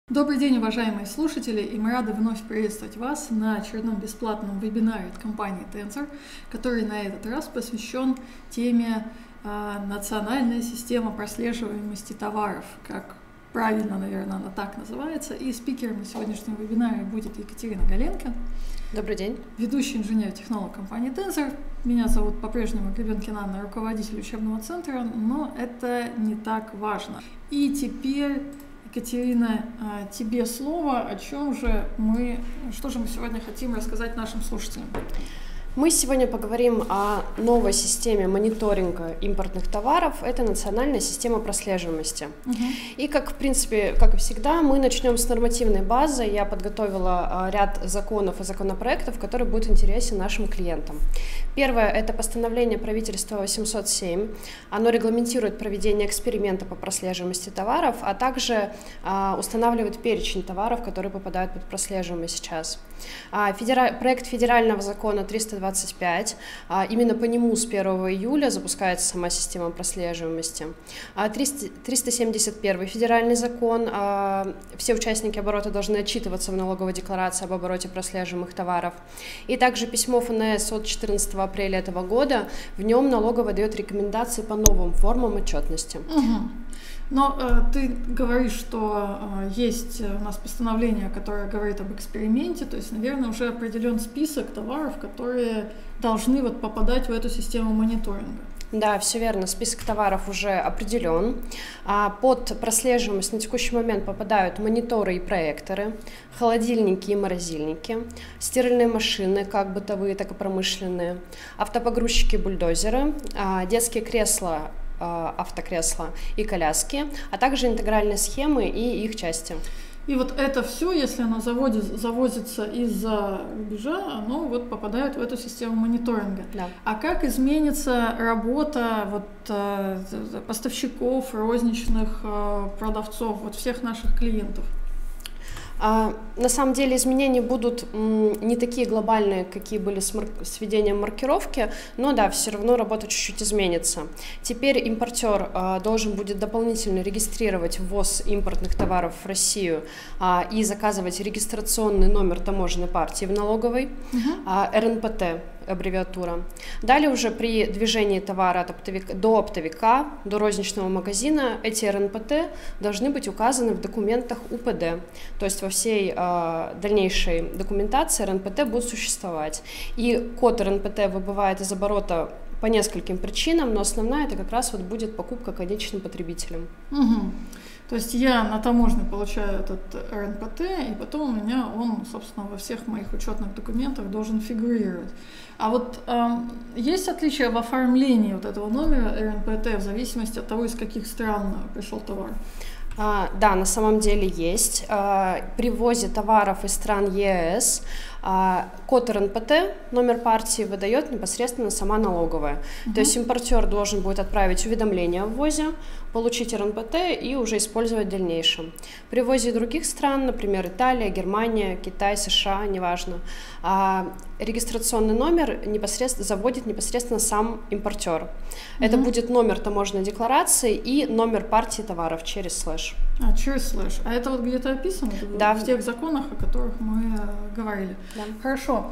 Добрый день, уважаемые слушатели, и мы рады вновь приветствовать вас на очередном бесплатном вебинаре от компании Tensor, который на этот раз посвящен теме «Национальная система прослеживаемости товаров», как правильно, наверное, она так называется. И спикером на сегодняшнем вебинаре будет Екатерина Галенко. Добрый день. Ведущий инженер-технолог компании Tensor. Меня зовут по-прежнему Гребенкина Анна, руководитель учебного центра, но это не так важно. И теперь, Екатерина, тебе слово. Что же мы сегодня хотим рассказать нашим слушателям? Мы сегодня поговорим о новой системе мониторинга импортных товаров. Это национальная система прослеживаемости. И как и всегда, мы начнем с нормативной базы. Я подготовила ряд законов и законопроектов, которые будут интересны нашим клиентам. Первое – это постановление правительства 807. Оно регламентирует проведение эксперимента по прослеживаемости товаров, а также устанавливает перечень товаров, которые попадают под прослеживаемость сейчас. Проект федерального закона 325, именно по нему с 1 июля запускается сама система прослеживаемости. 371 федеральный закон, все участники оборота должны отчитываться в налоговой декларации об обороте прослеживаемых товаров. И также письмо ФНС от 14 апреля этого года, в нем налоговая дает рекомендации по новым формам отчетности. Но ты говоришь, что есть у нас постановление, которое говорит об эксперименте, то есть, наверное, уже определен список товаров, которые должны попадать в эту систему мониторинга. Да, все верно, список товаров уже определен. Под прослеживаемость на текущий момент попадают мониторы и проекторы, холодильники и морозильники, стиральные машины, как бытовые, так и промышленные, автопогрузчики, бульдозеры, детские кресла, автокресла и коляски, а также интегральные схемы и их части. И это все, если оно завозится из-за рубежа, оно попадает в эту систему мониторинга. Да. А как изменится работа поставщиков, розничных продавцов, всех наших клиентов? На самом деле изменения будут не такие глобальные, какие были с введением маркировки, но да, все равно работа чуть-чуть изменится. Теперь импортер должен будет дополнительно регистрировать ввоз импортных товаров в Россию и заказывать регистрационный номер таможенной партии в налоговой, РНПТ аббревиатура. Далее уже при движении товара до оптовика, до розничного магазина эти РНПТ должны быть указаны в документах УПД, то есть во всей дальнейшей документации РНПТ будут существовать. И код РНПТ выбывает из оборота по нескольким причинам, но основная это как раз будет покупка конечным потребителем. То есть я на таможне получаю этот РНПТ, и потом у меня он, собственно, во всех моих учетных документах должен фигурировать. А есть отличия в оформлении этого номера РНПТ в зависимости от того, из каких стран пришел товар? Да, на самом деле есть. При ввозе товаров из стран ЕС код РНПТ, номер партии, выдает непосредственно сама налоговая. То есть импортер должен будет отправить уведомление о ввозе, получить РНПТ и уже использовать в дальнейшем. При ввозе других стран, например, Италия, Германия, Китай, США, неважно, регистрационный номер заводит непосредственно сам импортер. Это будет номер таможенной декларации и номер партии товаров через слэш. Через слэш. А это где-то описано? Да. В тех законах, о которых мы говорили. Да. Хорошо.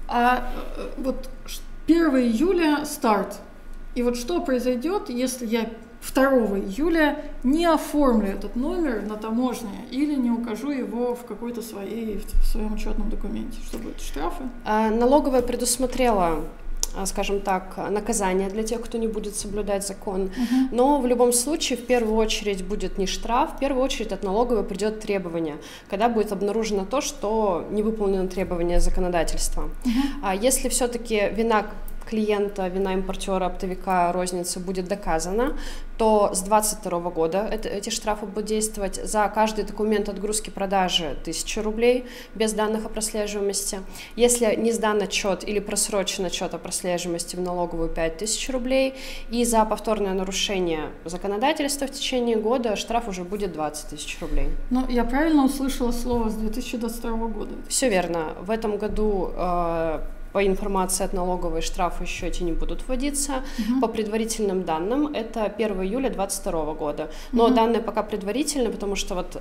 1 июля старт. И что произойдет, если я 2 июля не оформлю этот номер на таможне или не укажу его в какой-то в своем учетном документе? Что будет? Штрафы? Налоговая предусмотрела, скажем так, наказание для тех, кто не будет соблюдать закон. Но в любом случае, в первую очередь будет не штраф, в первую очередь от налоговой придет требование, когда будет обнаружено то, что не выполнено требование законодательства. Если все-таки вина клиента, вина импортера, оптовика, розницы будет доказана, то с 2022 года эти штрафы будут действовать. За каждый документ отгрузки продажи 1000 рублей без данных о прослеживаемости. Если не сдан отчет или просрочен отчет о прослеживаемости в налоговую 5000 рублей. И за повторное нарушение законодательства в течение года штраф уже будет 20 000 рублей. Но я правильно услышала слово с 2022 года? Все верно. В этом году по информации от налоговой штрафы в счете не будут вводиться. По предварительным данным это 1 июля 2022 года. Но данные пока предварительные, потому что вот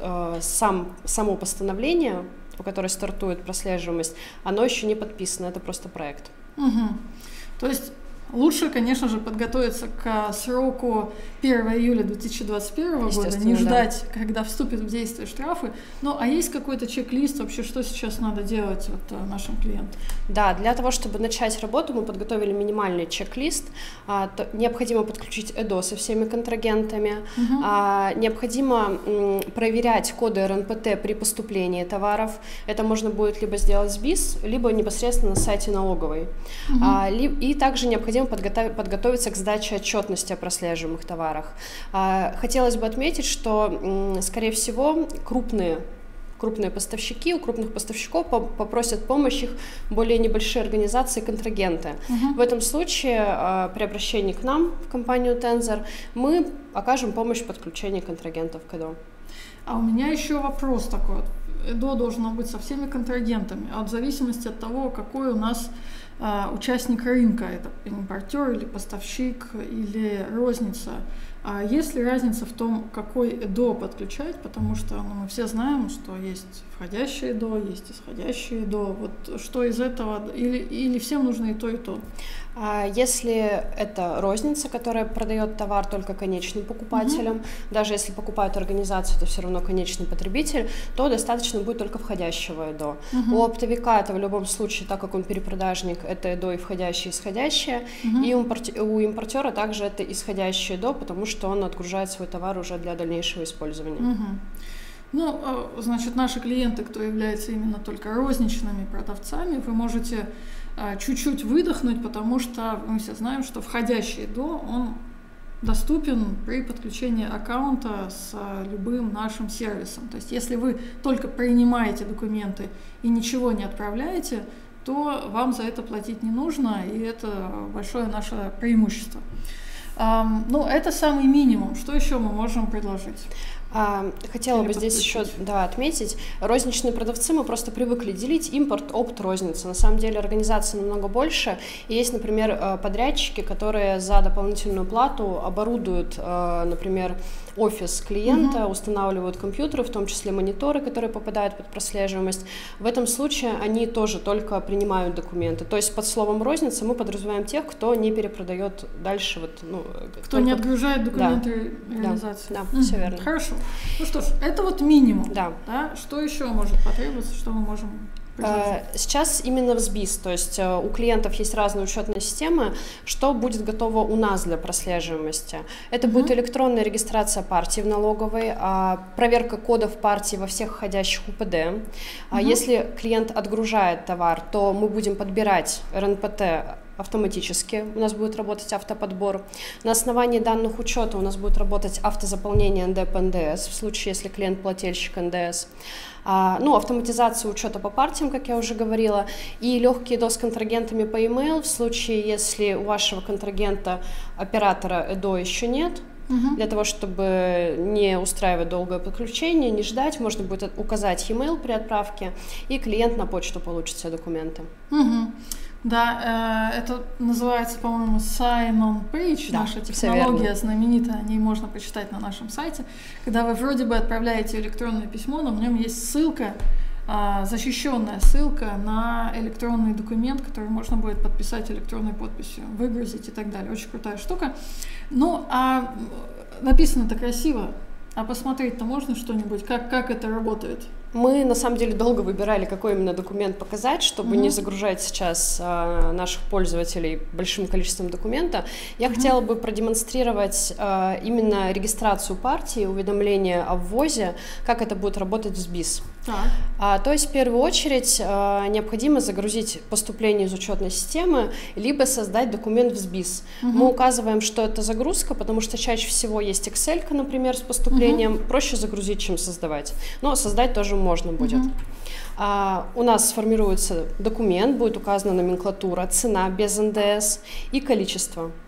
само постановление, по которой стартует прослеживаемость, оно еще не подписано, это просто проект. То есть лучше, конечно же, подготовиться к сроку 1 июля 2021 года, не ждать, когда вступят в действие штрафы. Ну, а есть какой-то чек-лист вообще, что сейчас надо делать вот нашим клиентам? Да, для того, чтобы начать работу, мы подготовили минимальный чек-лист. Необходимо подключить ЭДО со всеми контрагентами. Необходимо проверять коды РНПТ при поступлении товаров. Это можно будет либо сделать с БИС, либо непосредственно на сайте налоговой. И также необходимо подготовиться к сдаче отчетности о прослеживаемых товарах. Хотелось бы отметить, что, скорее всего, крупные поставщики, у крупных поставщиков попросят помощь их более небольшие организации, контрагенты. В этом случае при обращении к нам, в компанию Tensor, мы окажем помощь в подключении контрагентов к ЭДО. А у меня еще вопрос такой. ЭДО должно быть со всеми контрагентами, в зависимости от того, какой у нас участник рынка, это импортер или поставщик или розница. А есть ли разница в том, какой ЭДО подключать, потому что мы все знаем, что есть входящее ЭДО, есть исходящее ЭДО. Вот что из этого, или всем нужно и то, и то? Если это розница, которая продает товар только конечным покупателям, даже если покупает организацию, это все равно конечный потребитель, то достаточно будет только входящего ЭДО. У оптовика это в любом случае, так как он перепродажник, это ЭДО и входящее, и исходящее, и у импортера также это исходящее ЭДО, потому что он отгружает свой товар уже для дальнейшего использования. Ну, значит, наши клиенты, кто является именно только розничными продавцами, вы можете чуть-чуть выдохнуть, потому что мы все знаем, что входящий ЭДО, он доступен при подключении аккаунта с любым нашим сервисом. То есть если вы только принимаете документы и ничего не отправляете, то вам за это платить не нужно, и это большое наше преимущество. Ну, это самый минимум. Что еще мы можем предложить? Хотела бы здесь еще отметить, розничные продавцы, мы просто привыкли делить импорт, опт, розница. На самом деле организация намного больше. И есть, например, подрядчики, которые за дополнительную плату оборудуют, например, офис клиента, устанавливают компьютеры, в том числе мониторы, которые попадают под прослеживаемость. В этом случае они тоже только принимают документы. То есть под словом розница мы подразумеваем тех, кто не перепродает дальше. Кто не отгружает документы реализации. Да, все верно. Хорошо. Ну что ж, это вот минимум. Да. Что еще может потребоваться, что мы можем предложить? Сейчас именно в СБИС, то есть у клиентов есть разные учетные системы, что будет готово у нас для прослеживаемости. Это будет электронная регистрация партии в налоговой, проверка кодов партии во всех входящих УПД. Если клиент отгружает товар, то мы будем подбирать РНПТ автоматически, у нас будет работать автоподбор. На основании данных учета у нас будет работать автозаполнение НД по НДС, в случае, если клиент плательщик НДС. Автоматизация учета по партиям, как я уже говорила, и легкий ЭДО с контрагентами по e-mail, в случае, если у вашего контрагента оператора ЭДО еще нет. Для того, чтобы не устраивать долгое подключение, не ждать, можно будет указать e-mail при отправке, и клиент на почту получит все документы. Да, это называется, по-моему, sign-on page, наша технология знаменитая, о ней можно почитать на нашем сайте. Когда вы вроде бы отправляете электронное письмо, но в нем есть ссылка, защищенная ссылка на электронный документ, который можно будет подписать электронной подписью, выгрузить и так далее. Очень крутая штука. Ну, а написано-то красиво, а посмотреть-то можно что-нибудь, как это работает? Мы, на самом деле, долго выбирали, какой именно документ показать, чтобы не загружать сейчас наших пользователей большим количеством документа. Я хотела бы продемонстрировать именно регистрацию партии, уведомление о ввозе, как это будет работать в СБИС. То есть, в первую очередь, необходимо загрузить поступление из учетной системы, либо создать документ в СБИС. Мы указываем, что это загрузка, потому что чаще всего есть Excel, например, с поступлением. Проще загрузить, чем создавать. Но создать тоже можно будет. У нас сформируется документ, будет указана номенклатура, цена без НДС и количество.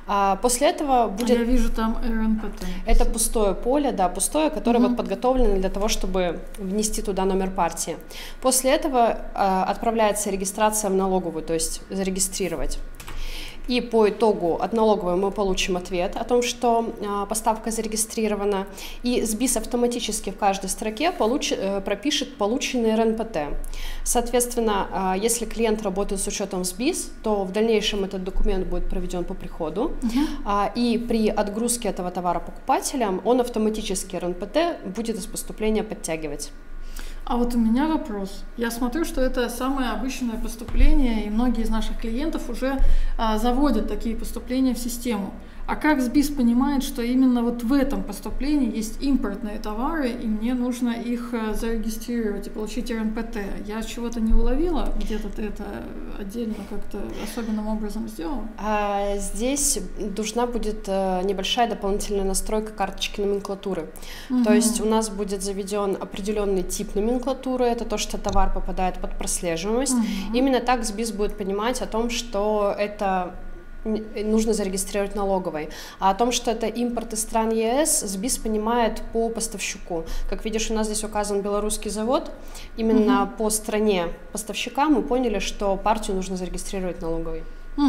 После этого будет... Я вижу там РНПТ. Это пустое поле, да, пустое, которое вот подготовлено для того, чтобы внести туда номер партии. После этого отправляется регистрация в налоговую, то есть зарегистрировать. И по итогу от налоговой мы получим ответ о том, что поставка зарегистрирована, и СБИС автоматически в каждой строке пропишет полученный РНПТ. Соответственно, если клиент работает с учетом СБИС, то в дальнейшем этот документ будет проведен по приходу, и при отгрузке этого товара покупателям он автоматически РНПТ будет из поступления подтягивать. А вот у меня вопрос. Я смотрю, что это самое обычное поступление, и многие из наших клиентов уже заводят такие поступления в систему. А как СБИС понимает, что именно вот в этом поступлении есть импортные товары, и мне нужно их зарегистрировать и получить РНПТ? Я чего-то не уловила? Где-то ты это отдельно как-то особенным образом сделала? Здесь нужна будет небольшая дополнительная настройка карточки номенклатуры. То есть у нас будет заведен определенный тип номенклатуры, это то, что товар попадает под прослеживаемость. Именно так СБИС будет понимать о том, что это нужно зарегистрировать налоговой. А о том, что это импорт из стран ЕС, СБИС понимает по поставщику. Как видишь, у нас здесь указан белорусский завод. Именно по стране поставщика мы поняли, что партию нужно зарегистрировать налоговой.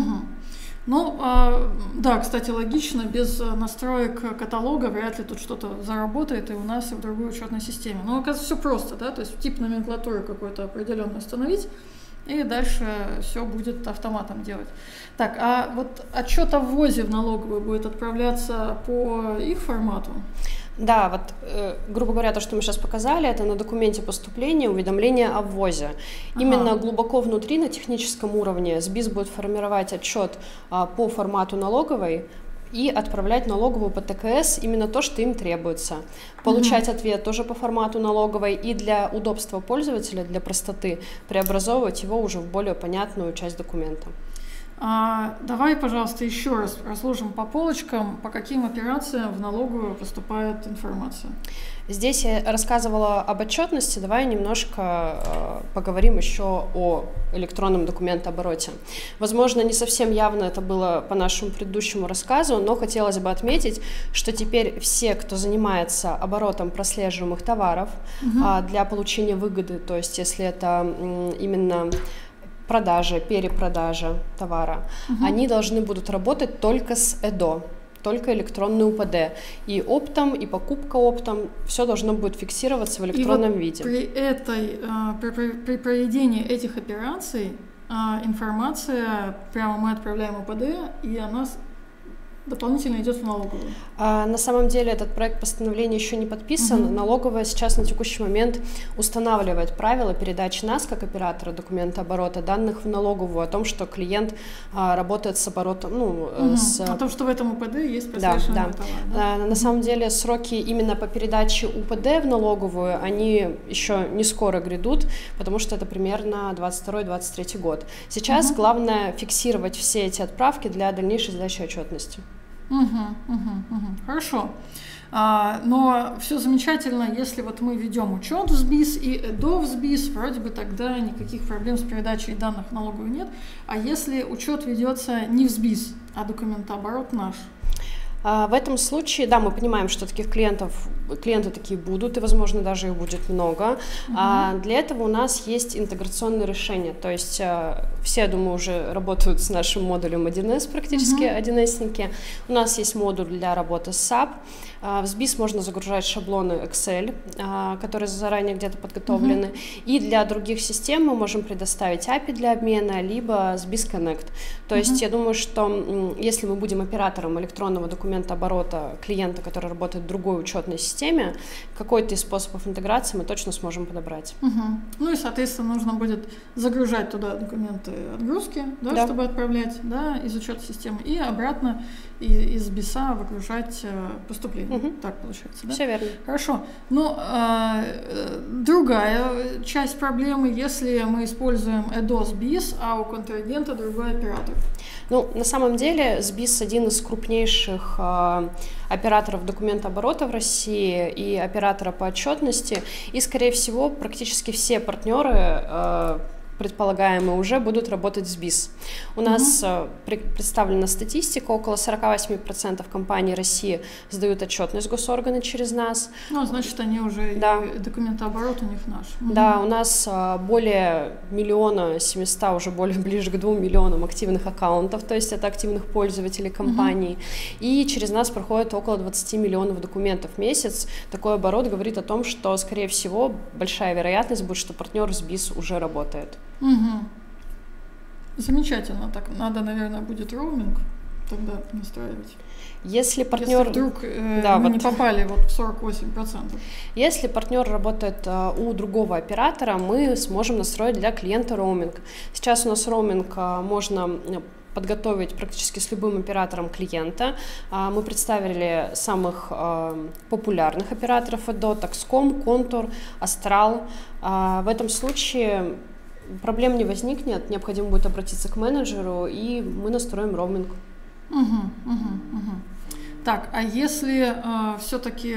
Ну, да, кстати, логично, без настроек каталога вряд ли тут что-то заработает и у нас, и в другой учетной системе. Но, оказывается, все просто, да, то есть тип номенклатуры какой-то определенный установить, и дальше все будет автоматом делать. Так, а вот отчет о ввозе в налоговую будет отправляться по их формату? Да, вот, грубо говоря, то, что мы сейчас показали, это на документе поступления уведомление о ввозе. Именно глубоко внутри, на техническом уровне, СБИС будет формировать отчет по формату налоговой и отправлять налоговую по ТКС именно то, что им требуется. Получать ответ тоже по формату налоговой и для удобства пользователя, для простоты, преобразовывать его уже в более понятную часть документа. Давай, пожалуйста, еще раз разложим по полочкам, по каким операциям в налоговую поступает информация. Здесь я рассказывала об отчетности, давай немножко поговорим еще о электронном документообороте. Возможно, не совсем явно это было по нашему предыдущему рассказу, но хотелось бы отметить, что теперь все, кто занимается оборотом прослеживаемых товаров для получения выгоды, то есть если это именно продажа, перепродажа товара, они должны будут работать только с ЭДО, только электронный УПД. И оптом, и покупка оптом, все должно будет фиксироваться в электронном виде. При проведении этих операций информация, прямо мы отправляем УПД, и она дополнительно идет в налоговую. На самом деле этот проект постановления еще не подписан. Налоговая сейчас на текущий момент устанавливает правила передачи нас, как оператора документооборота, данных в налоговую о том, что клиент работает с оборотом. О том, что в этом УПД есть прослеживаемый товар. Да? На самом деле сроки именно по передаче УПД в налоговую, они еще не скоро грядут, потому что это примерно 22-23 год. Сейчас главное фиксировать все эти отправки для дальнейшей сдачи отчетности. Хорошо. Но все замечательно, если вот мы ведем учет в СБИС и ЭДО в СБИС, вроде бы тогда никаких проблем с передачей данных в налоговую нет. А если учет ведется не в СБИС, а документооборот наш? В этом случае, да, мы понимаем, что таких клиенты такие будут, и, возможно, даже их будет много. Для этого у нас есть интеграционное решение, то есть все, я думаю, уже работают с нашим модулем 1С, практически 1С-ники. У нас есть модуль для работы с SAP. В СБИС можно загружать шаблоны Excel, которые заранее где-то подготовлены. И для других систем мы можем предоставить API для обмена, либо SBIS Connect. То есть я думаю, что если мы будем оператором электронного документооборота клиента, который работает в другой учетной системе, какой-то из способов интеграции мы точно сможем подобрать. Ну и, соответственно, нужно будет загружать туда документы отгрузки, да, чтобы отправлять, да, из учетной системы, и обратно из БИСа выгружать поступление. Так получается, да? Все верно. Хорошо. Ну, другая часть проблемы, если мы используем ЭДО СБИС, а у контрагента другой оператор. Ну, на самом деле, СБИС один из крупнейших операторов документооборота в России и оператора по отчетности, и, скорее всего, практически все партнеры предполагаемые, уже будут работать с BIS. У нас представлена статистика, около 48% компаний России сдают отчетность госорганы через нас. Ну, значит, они уже, документооборот у них наш. Да, у нас более 1 700 000, уже ближе к 2 миллионам активных аккаунтов, то есть это активных пользователей компаний, и через нас проходит около 20 миллионов документов в месяц. Такой оборот говорит о том, что, скорее всего, большая вероятность будет, что партнер с BIS уже работает. Замечательно. Так, надо, наверное, будет роуминг тогда настраивать. Если партнер... Если вдруг мы не попали в 48%. Если партнер работает у другого оператора, мы сможем настроить для клиента роуминг. Сейчас у нас роуминг можно подготовить практически с любым оператором клиента. Мы представили самых популярных операторов ЭДО: Такском, Контур, Астрал. В этом случае проблем не возникнет, необходимо будет обратиться к менеджеру, и мы настроим роуминг. Так, а если все-таки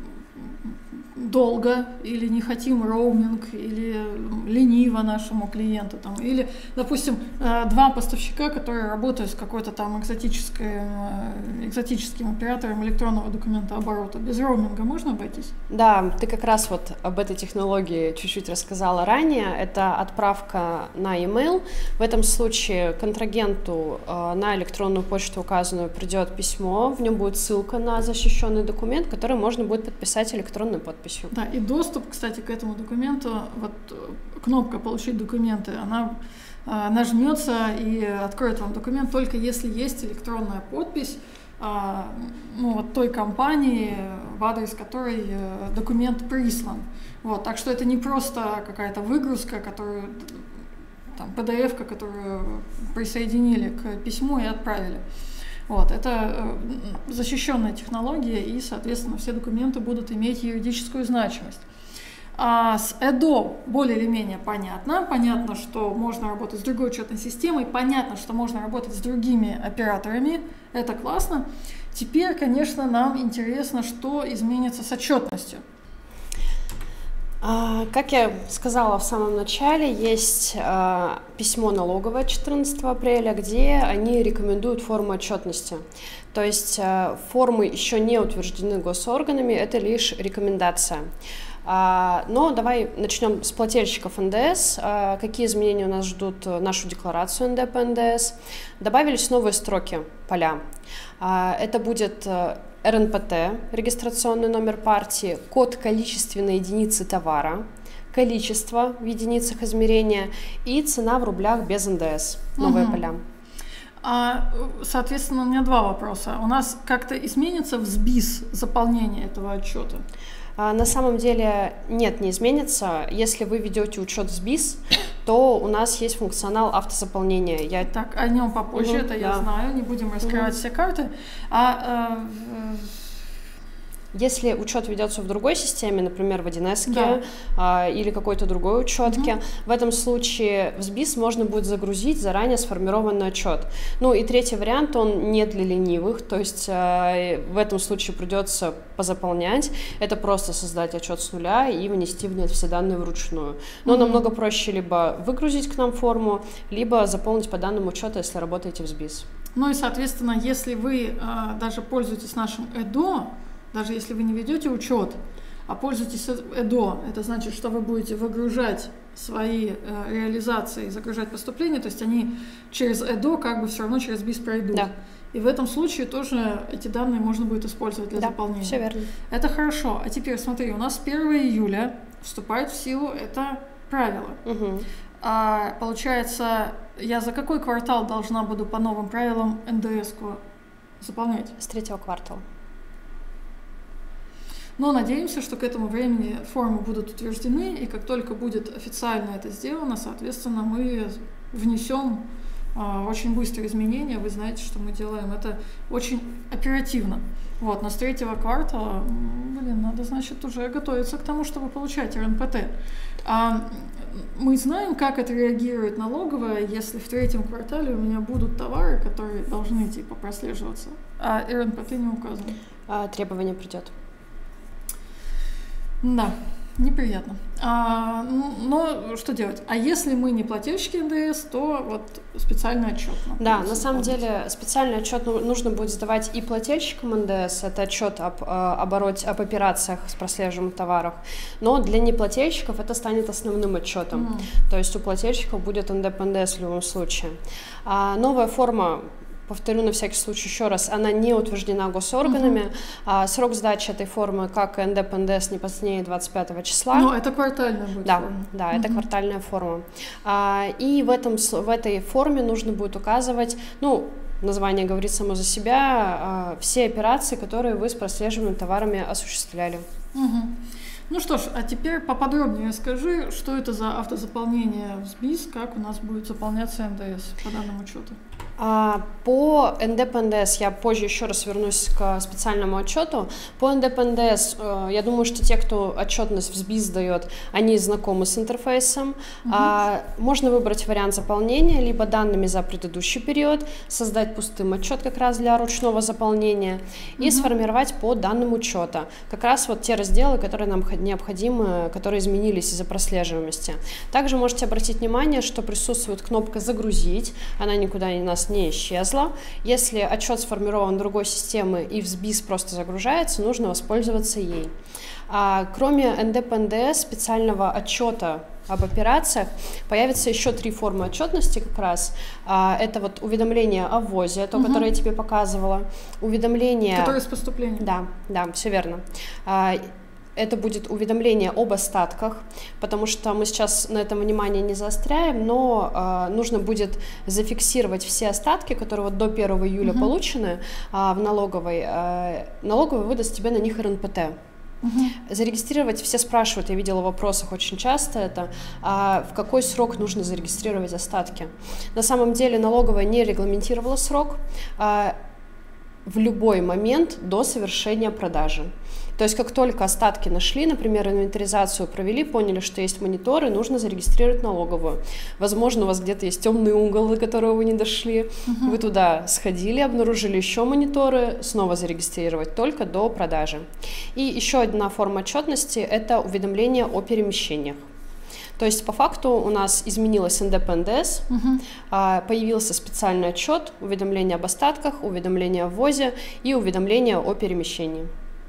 долго, или не хотим роуминг, или лениво нашему клиенту, там, или, допустим, два поставщика, которые работают с какой-то там экзотическим оператором электронного документооборота, без роуминга можно обойтись? Да, ты как раз вот об этой технологии чуть-чуть рассказала ранее. Это отправка на e-mail. В этом случае контрагенту на электронную почту указанную придет письмо, в нем будет ссылка на защищенный документ, который можно будет подписать электронной подписью. Да, и доступ, кстати, к этому документу, вот кнопка «Получить документы», она нажмется и откроет вам документ только если есть электронная подпись той компании, в адрес которой документ прислан. Вот, так что это не просто какая-то выгрузка, которую, там, PDF-ка, которую присоединили к письму и отправили. Вот, это защищенная технология, и, соответственно, все документы будут иметь юридическую значимость. А с ЭДО более или менее понятно. Понятно, что можно работать с другой учетной системой, понятно, что можно работать с другими операторами. Это классно. Теперь, конечно, нам интересно, что изменится с отчетностью. Как я сказала в самом начале, есть письмо налоговое 14 апреля, где они рекомендуют форму отчетности. То есть формы еще не утверждены госорганами, это лишь рекомендация. Но давай начнем с плательщиков НДС. Какие изменения у нас ждут нашу декларацию НД по НДС? Добавились новые строки, поля. Это будет РНПТ, регистрационный номер партии, код количественной единицы товара, количество в единицах измерения и цена в рублях без НДС. Новые поля. Соответственно, у меня два вопроса. У нас как-то изменится в СБИС заполнение этого отчета? На самом деле нет, не изменится. Если вы ведете учет с BIS, то у нас есть функционал автозаполнения. Так, о нем попозже, это я знаю, не будем раскрывать все карты. Если учет ведется в другой системе, например, в 1С или какой-то другой учетке, в этом случае в SBIS можно будет загрузить заранее сформированный отчет. Ну и третий вариант, он не для ленивых, то есть в этом случае придется позаполнять. Это просто создать отчет с нуля и внести в него все данные вручную. Но намного проще либо выгрузить к нам форму, либо заполнить по данным учета, если работаете в SBIS. Ну и, соответственно, если вы даже пользуетесь нашим ЭДО, даже если вы не ведете учет, а пользуетесь ЭДО, это значит, что вы будете выгружать свои реализации, загружать поступления, то есть они через ЭДО как бы все равно через BIS пройдут. Да. И в этом случае тоже эти данные можно будет использовать для заполнения. Все верно. Это хорошо. А теперь смотри, у нас с 1 июля вступает в силу это правило. Получается, я за какой квартал должна буду по новым правилам НДС-ку заполнять? С 3-го квартала. Но надеемся, что к этому времени формы будут утверждены, и как только будет официально это сделано, соответственно, мы внесем очень быстрые изменения. Вы знаете, что мы делаем это очень оперативно. Вот, но с 3-го квартала, надо, значит, уже готовиться к тому, чтобы получать РНПТ. Мы знаем, как отреагирует налоговая, если в 3-м квартале у меня будут товары, которые должны типа прослеживаться, а РНПТ не указан. Требование придет. Да, неприятно. Но что делать? А если мы не плательщики НДС, то вот специальный отчет. Да, на самом деле специальный отчет нужно будет сдавать и плательщикам НДС, это отчет об обороте, об операциях с прослеживаемым товаром, но для неплательщиков это станет основным отчетом, то есть у плательщиков будет НДП-НДС в любом случае. Новая форма, повторю на всякий случай еще раз, она не утверждена госорганами. Срок сдачи этой формы, как и НДП-НДС, не позднее 25 числа. Но это квартальная будет форма. Да, это квартальная форма. И в этой форме нужно будет указывать, название говорит само за себя, все операции, которые вы с прослеживаемыми товарами осуществляли. Ну что ж, а теперь поподробнее скажи, что это за автозаполнение в СБИС, как у нас будет заполняться НДС по данному учету. По НДП-НДС я позже еще раз вернусь к специальному отчету. По НДП-НДС, я думаю, что те, кто отчетность в СБИС сдает, они знакомы с интерфейсом. Можно выбрать вариант заполнения, либо данными за предыдущий период, создать пустым отчет как раз для ручного заполнения и сформировать по данным учета. Как раз вот те разделы, которые нам необходимы, которые изменились из-за прослеживаемости. Также можете обратить внимание, что присутствует кнопка «Загрузить», она никуда у нас не исчезла. Если отчет сформирован другой системы и в СБИС просто загружается, нужно воспользоваться ей. Кроме НДП-НДС, специального отчета об операциях, появится еще 3 формы отчетности как раз. Это вот уведомление о ввозе, то, которое я тебе показывала. Уведомление... Которое с поступлением. Да, все верно. Это будет уведомление об остатках, потому что мы сейчас на этом внимание не заостряем, но нужно будет зафиксировать все остатки, которые вот до 1 июля получены в налоговой. Налоговая выдаст тебе на них РНПТ. Зарегистрировать, все спрашивают, я видела в вопросах очень часто это, в какой срок нужно зарегистрировать остатки. На самом деле налоговая не регламентировала срок, в любой момент до совершения продажи. То есть как только остатки нашли, например, инвентаризацию провели, поняли, что есть мониторы, нужно зарегистрировать налоговую. Возможно, у вас где-то есть темный угол, до которого вы не дошли. Вы туда сходили, обнаружили еще мониторы, снова зарегистрировать только до продажи. И еще одна форма отчетности – это уведомление о перемещениях. То есть по факту у нас изменилось НДП-НДС, появился специальный отчет, уведомление об остатках, уведомление о ввозе и уведомление о перемещении.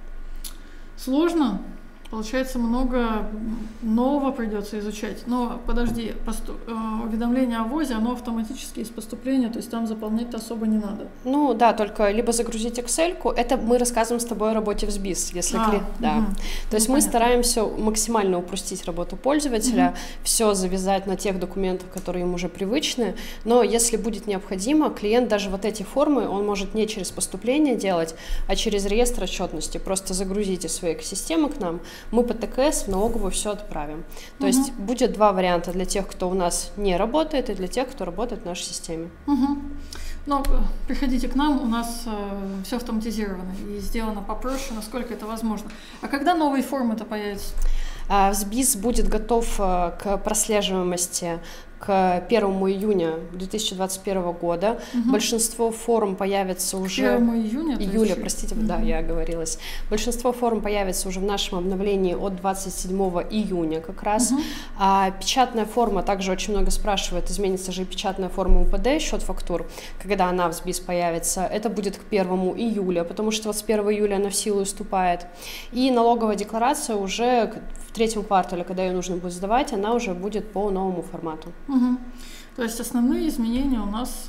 Сложно. Получается, много нового придется изучать. Но подожди, уведомление о ввозе, оно автоматически из поступления, то есть там заполнять-то особо не надо. Ну да, только либо загрузить Excel-ку, это мы рассказываем с тобой о работе в СБИС, если То есть мы стараемся максимально упростить работу пользователя, все завязать на тех документах, которые им уже привычны, но если будет необходимо, клиент даже вот эти формы, он может не через поступление делать, а через реестр отчетности. Просто загрузите свои экосистемы к нам, мы по ТКС в налоговую все отправим. То есть будет 2 варианта для тех, кто у нас не работает, и для тех, кто работает в нашей системе. Но приходите к нам, у нас все автоматизировано и сделано попроще, насколько это возможно. А когда новые формы-то появятся? СБИС будет готов к прослеживаемости к 1 июня 2021 года. Большинство форм появится уже... 1 июня? Июля, простите, да, я оговорилась. Большинство форм появится уже в нашем обновлении от 27 июня как раз. Печатная форма, также очень много спрашивают, изменится же и печатная форма УПД, счет фактур, когда она в СБИС появится. Это будет к 1 июля, потому что вот с 1 июля она в силу вступает. И налоговая декларация уже в 3-м квартале, когда ее нужно будет сдавать, она уже будет по новому формату. То есть основные изменения у нас,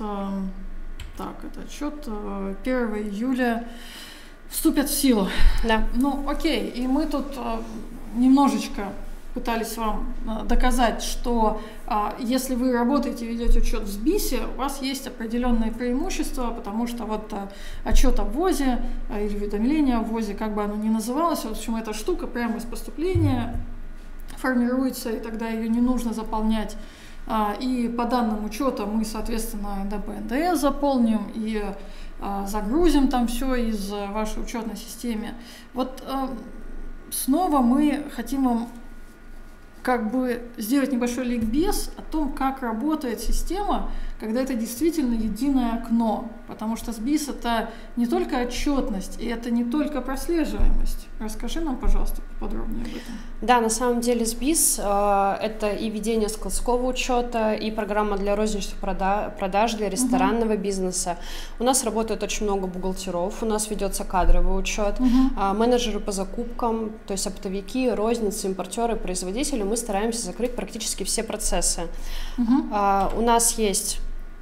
это отчет 1 июля вступят в силу. Да. Ну, окей, и мы тут немножечко пытались вам доказать, что если вы работаете, ведете учет в СБИСе, у вас есть определенные преимущества, потому что вот отчет о ввозе или уведомление о ввозе, как бы оно ни называлось, в общем, эта штука прямо из поступления формируется, и тогда ее не нужно заполнять. И по данным учета мы, соответственно, НДП-НДС заполним и загрузим там все из вашей учетной системы. Вот снова мы хотим вам как бы сделать небольшой ликбез о том, как работает система, когда это действительно единое окно. Потому что SBIS — это не только отчетность, и это не только прослеживаемость. Расскажи нам, пожалуйста, поподробнее об этом. Да, на самом деле SBIS это и ведение складского учета, и программа для розничных продаж, для ресторанного бизнеса. У нас работает очень много бухгалтеров, у нас ведется кадровый учет, менеджеры по закупкам, то есть оптовики, розницы, импортеры, производители. Мы стараемся закрыть практически все процессы. У нас есть...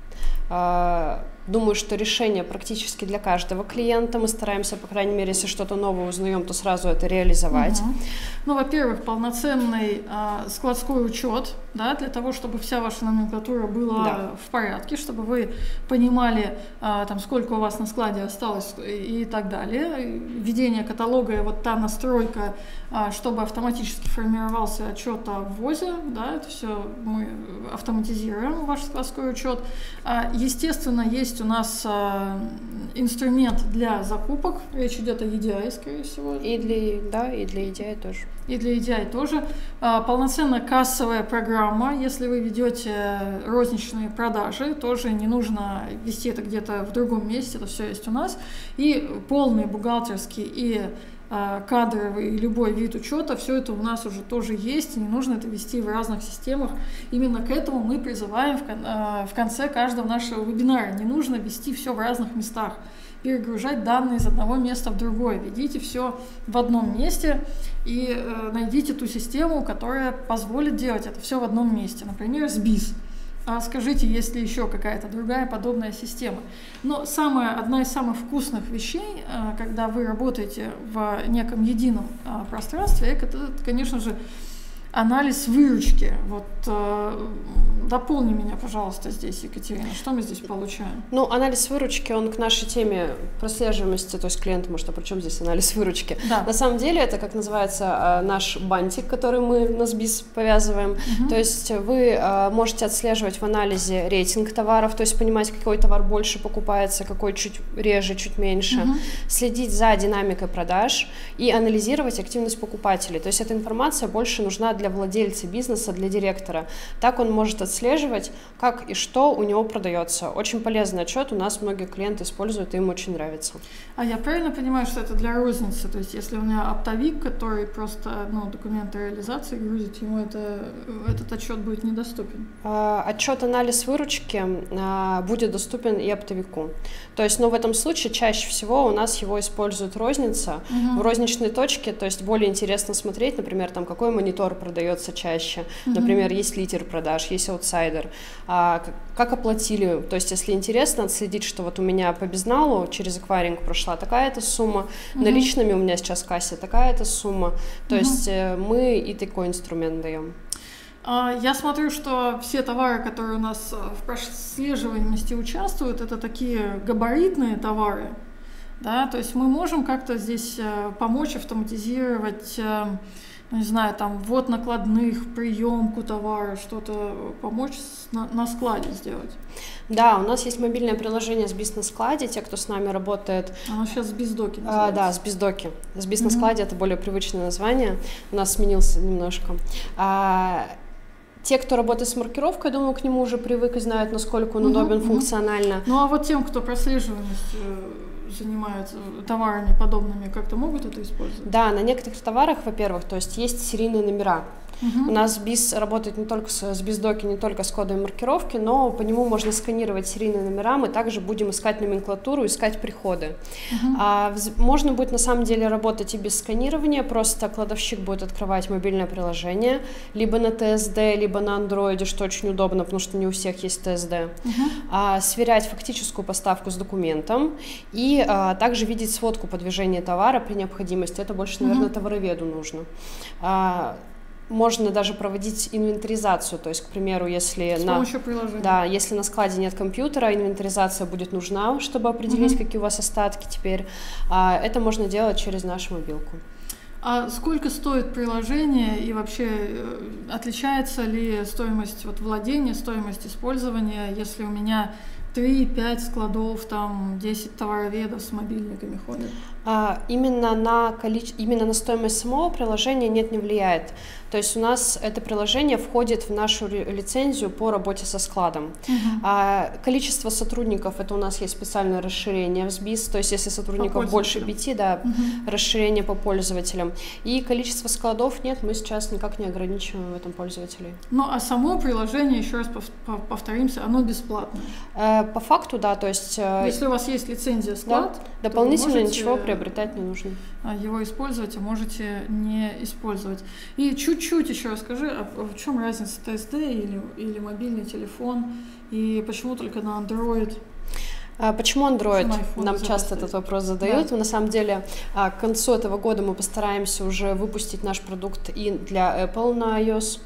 Думаю, что решение практически для каждого клиента. Мы стараемся, по крайней мере, если что-то новое узнаем, то сразу это реализовать. Ну, во-первых, полноценный складской учет, да, для того, чтобы вся ваша номенклатура была в порядке, чтобы вы понимали, там, сколько у вас на складе осталось и так далее. Введение каталога и вот та настройка, чтобы автоматически формировался отчет о ввозе, да, это все мы автоматизируем, ваш складской учет. Естественно, есть у нас инструмент для закупок, речь идет о EDI, скорее всего. И для EDI тоже. И для EDI тоже. Полноценная кассовая программа, если вы ведете розничные продажи, тоже не нужно вести это где-то в другом месте, это все есть у нас. И полный бухгалтерский и кадровый, и любой вид учета, все это у нас уже тоже есть, и не нужно это вести в разных системах. Именно к этому мы призываем в конце каждого нашего вебинара. Не нужно вести все в разных местах, перегружать данные из одного места в другое. Ведите все в одном месте и найдите ту систему, которая позволит делать это все в одном месте. Например, SBIS. Скажите, есть ли еще какая-то другая подобная система. Но одна из самых вкусных вещей, когда вы работаете в неком едином пространстве, это, конечно же, анализ выручки. Вот дополни меня, пожалуйста, здесь, Екатерина. Что мы здесь получаем? Ну, анализ выручки, он к нашей теме прослеживаемости, то есть клиент может, а при чем здесь анализ выручки? Да. На самом деле это, как называется, наш бантик, который мы на SBIS повязываем. То есть вы можете отслеживать в анализе рейтинг товаров, то есть понимать, какой товар больше покупается, какой чуть реже, чуть меньше, следить за динамикой продаж и анализировать активность покупателей. То есть эта информация больше нужна для владельца бизнеса, для директора. Так он может отслеживать, как и что у него продается. Очень полезный отчет, у нас многие клиенты используют, и им очень нравится. А я правильно понимаю, что это для розницы? То есть если у меня оптовик, который просто документы реализации грузит, ему этот отчет будет недоступен? Отчет-анализ выручки будет доступен и оптовику. То есть, в этом случае чаще всего у нас его использует розница. В розничной точке, то есть более интересно смотреть, например, там какой монитор продается чаще, например, есть лидер продаж, есть аутсайдер, как оплатили, то есть если интересно отследить, что вот у меня по безналу через эквайринг прошла такая-то сумма, наличными у меня сейчас в кассе такая-то сумма, то есть мы и такой инструмент даем. Я смотрю, что все товары, которые у нас в прослеживаемости участвуют, это такие габаритные товары, да, то есть мы можем как-то здесь помочь автоматизировать, не знаю, там, ввод накладных, приемку товара, что-то помочь на складе сделать. Да, у нас есть мобильное приложение SBIS на складе, те, кто с нами работает. Оно сейчас SBIS-доки называется. Да, SBIS-доки. SBIS на складе — это более привычное название, у нас сменился немножко. Те, кто работает с маркировкой, я думаю, к нему уже привык и знают, насколько он удобен функционально. Ну а вот тем, кто прослеживаемость занимаются товарами подобными, как-то могут это использовать? Да, на некоторых товарах, во-первых, то есть есть серийные номера. У нас SBIS работает не только с SBIS-доки, не только с кодовой маркировки, но по нему можно сканировать серийные номера, мы также будем искать номенклатуру, искать приходы. Можно будет на самом деле работать и без сканирования, просто кладовщик будет открывать мобильное приложение, либо на TSD, либо на Android, что очень удобно, потому что не у всех есть TSD, сверять фактическую поставку с документом и также видеть сводку по движению товара при необходимости. Это больше, наверное, товароведу нужно. Можно даже проводить инвентаризацию, то есть, к примеру, если если на складе нет компьютера, инвентаризация будет нужна, чтобы определить, какие у вас остатки теперь. Это можно делать через нашу мобилку. А сколько стоит приложение и вообще отличается ли стоимость владения, стоимость использования, если у меня 3-5 складов, там 10 товароведов с мобильниками ходят? Именно на стоимость самого приложения не влияет. То есть у нас это приложение входит в нашу лицензию по работе со складом. Количество сотрудников, это у нас есть специальное расширение в SBIS, то есть если сотрудников больше 5, расширение по пользователям. И количество складов нет, мы сейчас никак не ограничиваем в этом пользователей. Ну а само приложение, еще раз повторимся, оно бесплатное? По факту, да, то есть... Если у вас есть лицензия склад, да, дополнительно ничего приобретать не нужно. Его использовать, а можете не использовать. И чуть-чуть еще расскажи, в чем разница TSD или мобильный телефон, и почему только на Android? Почему Android? Нам часто этот вопрос задают. Да. На самом деле, к концу этого года мы постараемся уже выпустить наш продукт и для Apple на iOS.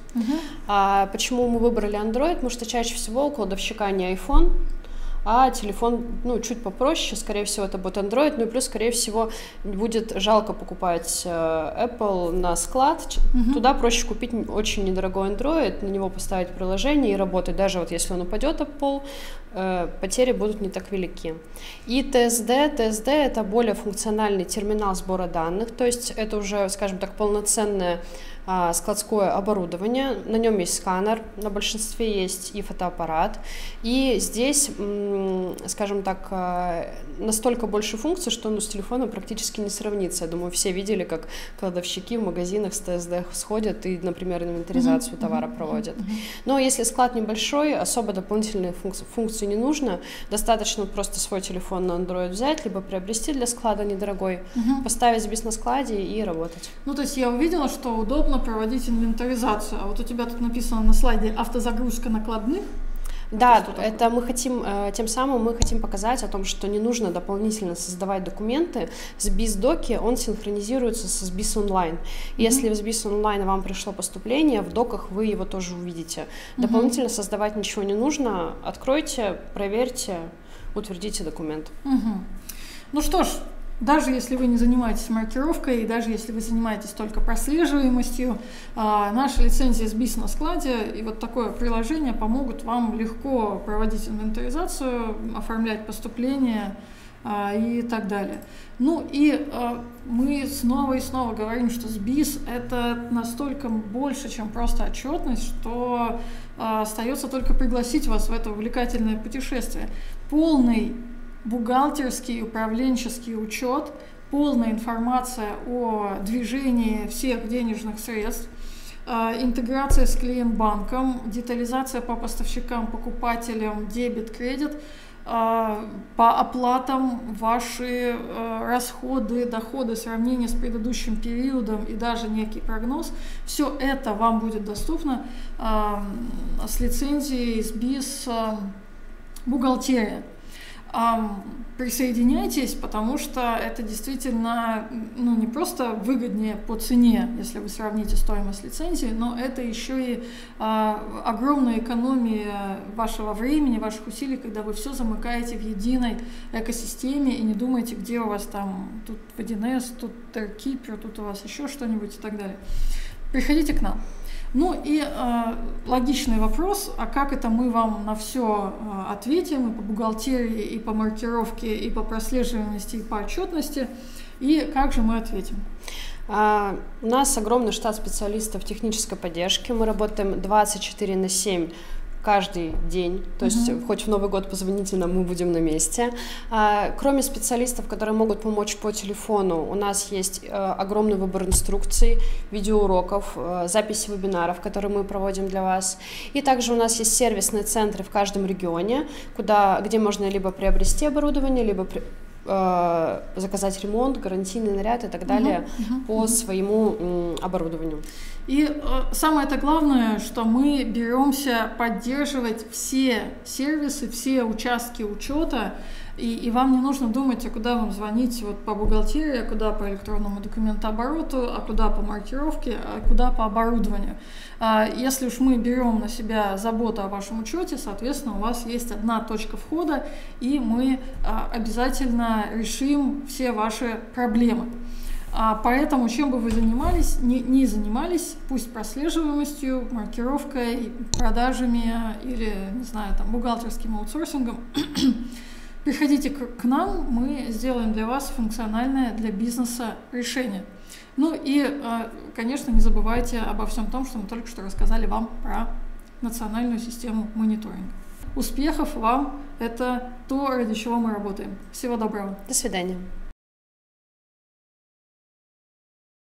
Почему мы выбрали Android? Потому что чаще всего у кладовщика не iPhone, а телефон, чуть попроще, скорее всего, это будет Android, и плюс, скорее всего, будет жалко покупать Apple на склад, туда проще купить очень недорогой Android, на него поставить приложение и работать, даже вот если он упадет об пол, потери будут не так велики. И TSD это более функциональный терминал сбора данных, то есть это уже, скажем так, полноценное складское оборудование, на нем есть сканер, на большинстве есть и фотоаппарат, и здесь, скажем так, настолько больше функций, что с телефоном практически не сравнится. Я думаю, все видели, как кладовщики в магазинах с TSD сходят и, например, инвентаризацию товара проводят. Но если склад небольшой, особо дополнительные функции не нужно, достаточно просто свой телефон на Android взять, либо приобрести для склада недорогой, поставить SBIS на складе и работать. То есть я увидела, что удобно проводить инвентаризацию, а вот у тебя тут написано на слайде автозагрузка накладных. Да, это мы хотим, тем самым мы хотим показать о том, что не нужно дополнительно создавать документы. SBIS-доки, он синхронизируется со SBIS Online. Если в SBIS Online вам пришло поступление, в доках вы его тоже увидите. Дополнительно создавать ничего не нужно. Откройте, проверьте, утвердите документ. Ну что ж, даже если вы не занимаетесь маркировкой, и даже если вы занимаетесь только прослеживаемостью, наша лицензия SBIS на складе и вот такое приложение помогут вам легко проводить инвентаризацию, оформлять поступления и так далее. Мы снова и снова говорим, что SBIS это настолько больше, чем просто отчетность, что остается только пригласить вас в это увлекательное путешествие. Полный бухгалтерский, управленческий учет, полная информация о движении всех денежных средств, интеграция с клиент-банком, детализация по поставщикам, покупателям, дебет, кредит, по оплатам ваши расходы, доходы, сравнение с предыдущим периодом и даже некий прогноз. Все это вам будет доступно с лицензией SBIS бухгалтерия. Присоединяйтесь, потому что это действительно не просто выгоднее по цене, если вы сравните стоимость лицензии, но это еще и огромная экономия вашего времени, ваших усилий, когда вы все замыкаете в единой экосистеме и не думаете, где у вас там тут 1С, тут Terkeeper, тут у вас еще что-нибудь и так далее. Приходите к нам. Логичный вопрос, а как это мы вам на все ответим, и по бухгалтерии, и по маркировке, и по прослеживаемости, и по отчетности, и как же мы ответим? У нас огромный штат специалистов технической поддержки, мы работаем 24/7, каждый день, то есть хоть в Новый год позвоните нам, мы будем на месте. Кроме специалистов, которые могут помочь по телефону, у нас есть огромный выбор инструкций, видеоуроков, записи вебинаров, которые мы проводим для вас. И также у нас есть сервисные центры в каждом регионе, где можно либо приобрести оборудование, либо заказать ремонт, гарантийный наряд и так далее по своему оборудованию. И самое-то главное, что мы беремся поддерживать все сервисы, все участки учета, и вам не нужно думать, а куда вам звонить по бухгалтерии, а куда по электронному документообороту, а куда по маркировке, а куда по оборудованию. Если уж мы берем на себя заботу о вашем учете, соответственно, у вас есть одна точка входа, и мы обязательно решим все ваши проблемы. Поэтому, чем бы вы занимались, не занимались, пусть прослеживаемостью, маркировкой, продажами или, бухгалтерским аутсорсингом, Приходите к нам, мы сделаем для вас функциональное для бизнеса решение. Ну и, конечно, не забывайте обо всем том, что мы только что рассказали вам про национальную систему мониторинга. Успехов вам! Это то, ради чего мы работаем. Всего доброго. До свидания.